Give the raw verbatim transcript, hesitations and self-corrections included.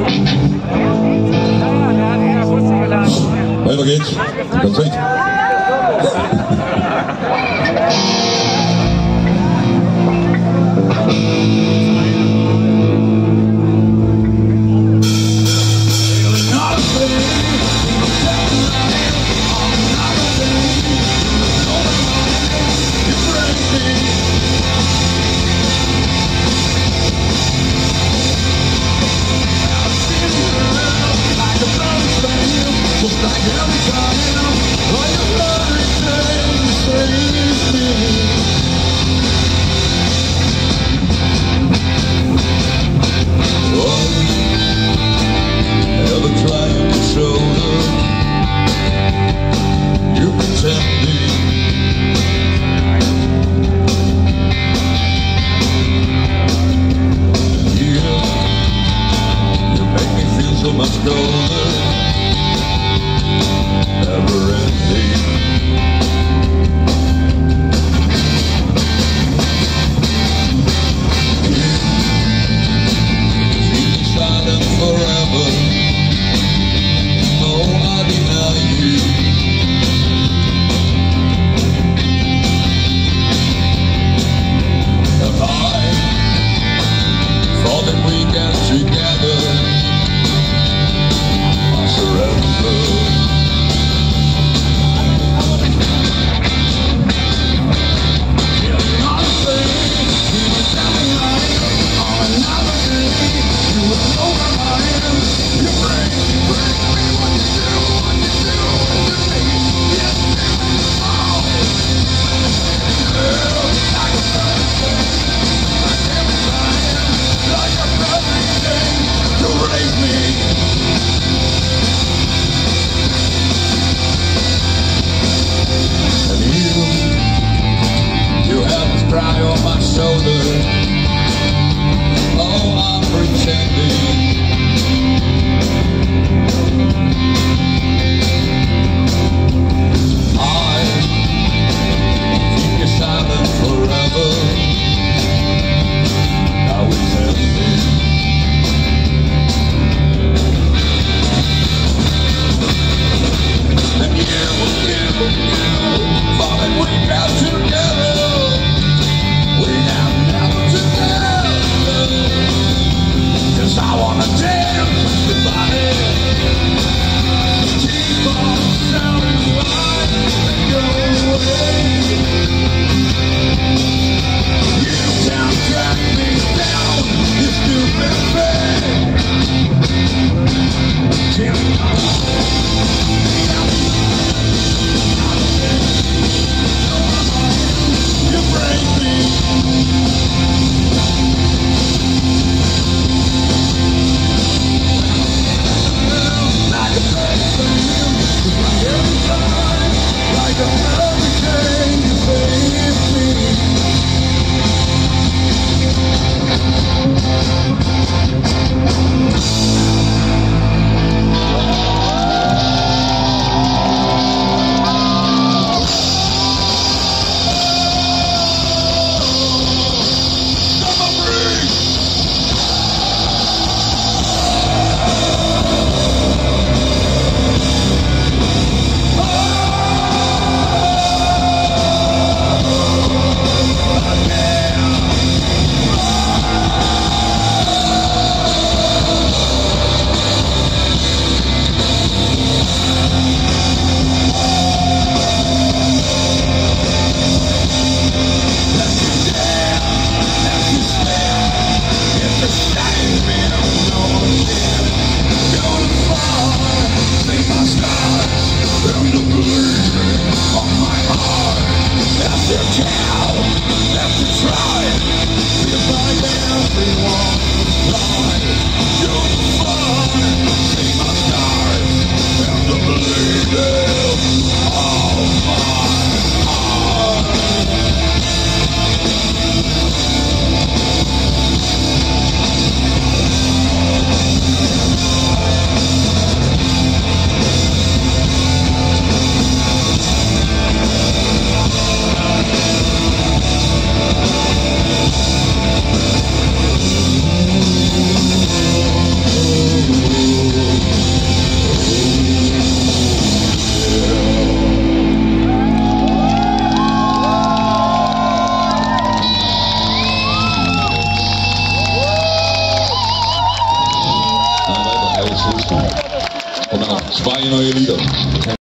Weiter geht's. Perfekt. Just like every time, all your blood saves me. Oh, ever trying to shoulder, you pretend me. You, you make me feel so much colder. Never ending. Keep silent forever. No, I deny you. And I thought that we get together. I surrender. Cry on my shoulder. Oh, I'm pretending. I keep you silent forever. Now it's ending. And you, you, you thought that we got together. We have never together, 'cause I wanna dance with somebody. Keep on sounding right and go away. You can't track me down, you stupid thing. You break me. Kom maar op, zwaai je naar je lieden.